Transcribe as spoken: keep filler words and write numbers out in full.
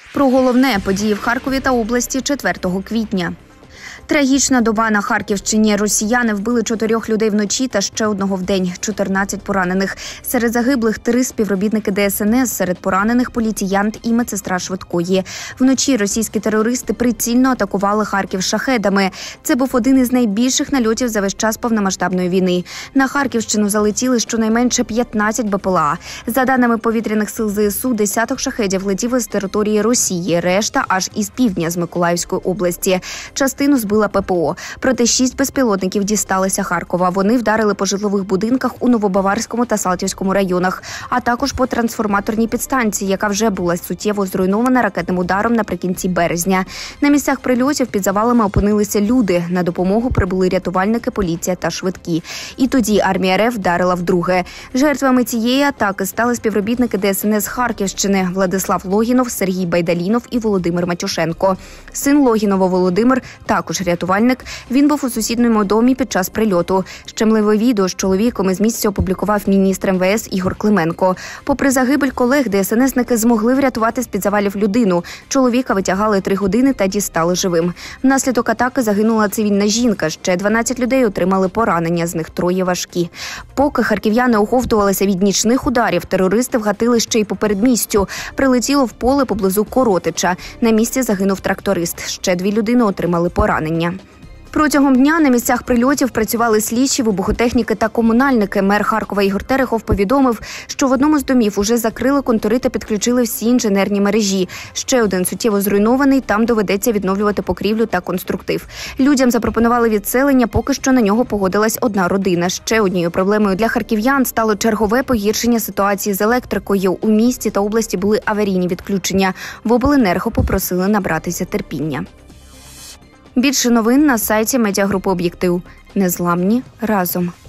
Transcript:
Про головне події в Харкові та області четвертого квітня. Трагічна доба на Харківщині. Росіяни вбили чотирьох людей вночі та ще одного вдень. чотирнадцять поранених. Серед загиблих три співробітники Де Ес Ен Ес, серед поранених поліціянт і медсестра швидкої. Вночі російські терористи прицільно атакували Харків шахедами. Це був один із найбільших нальотів за весь час повномасштабної війни. На Харківщину залетіли щонайменше п'ятнадцять Бе Пе Ел А. За даними повітряних сил Зе Ес У, десяток шахедів летіли з території Росії, решта аж із півдня, з Миколаївської області. Частину збили Пе Пе О. Проте шість безпілотників дісталися Харкова. Вони вдарили по житлових будинках у Новобаварському та Салтівському районах, а також по трансформаторній підстанції, яка вже була суттєво зруйнована ракетним ударом наприкінці березня. На місцях прильотів під завалами опинилися люди. На допомогу прибули рятувальники, поліція та швидкі. І тоді армія Ер Еф вдарила вдруге. Жертвами цієї атаки стали співробітники Де Ес Ен Ес Харківщини Владислав Логінов, Сергій Байдалінов і Володимир Матюшенко. Син Логінова Володимир також рятувальник. Він був у сусідньому домі під час прильоту. Щемливе відео з чоловіком із місця опублікував міністр Ем Ве Ес Ігор Клименко. Попри загибель колег, Де Ес Ен Есники змогли врятувати з-під завалів людину. Чоловіка витягали три години та дістали живим. Внаслідок атаки загинула цивільна жінка. Ще дванадцять людей отримали поранення, з них троє важкі. Поки харків'яни оговтувалися від нічних ударів, терористи вгатили ще й по передмістю. Прилетіло в поле поблизу Коротича. На місці загинув тракторист. Ще дві людини отримали поранення. Протягом дня на місцях прильотів працювали слідчі, вибухотехніки та комунальники. Мер Харкова Ігор Терехов повідомив, що в одному з домів уже закрили контури та підключили всі інженерні мережі. Ще один суттєво зруйнований, там доведеться відновлювати покрівлю та конструктив. Людям запропонували відселення, поки що на нього погодилась одна родина. Ще однією проблемою для харків'ян стало чергове погіршення ситуації з електрикою. У місті та області були аварійні відключення. В обленерго попросили набратися терпіння. Більше новин на сайті медіагрупи «Об'єктив». Незламні разом.